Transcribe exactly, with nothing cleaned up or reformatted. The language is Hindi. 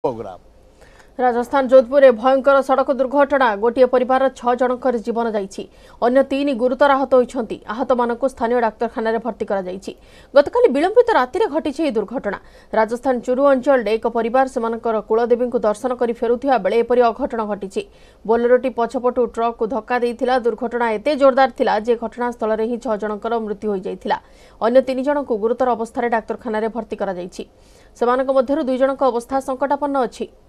प्रोग्राम। राजस्थान जोधपुर में भयंकर सड़क दुर्घटना गोटे परिवार छह जनकर जीवन जाइछि अन्य तीन गुरुतर आहत होइछन्ति आहत मानकु स्थानीय डाक्तरखाना रे भर्ती करा जाइछि। गतकाली विलंबित राति रे घटिछि ए दुर्घटना। राजस्थान चुरु अंचल रे एक परिवार सेमानकर कुलदेवी को दर्शन करी फेरुथिया बेले एपरि अघटन घटिछि। बोलेरोटी पछपटु ट्रक को धक्का देइथिला। दुर्घटना एते जोरदार थिला जे घटनास्थल रे ही छह जनकर मृत्यु होई जाइथिला। अन्य तीन जनकु गुरुतर अवस्था रे डाक्तरखाना रे भर्ती करा जाइछि। सेमानक मध्यरु दुई जनक अवस्था संकटापन्न अछि।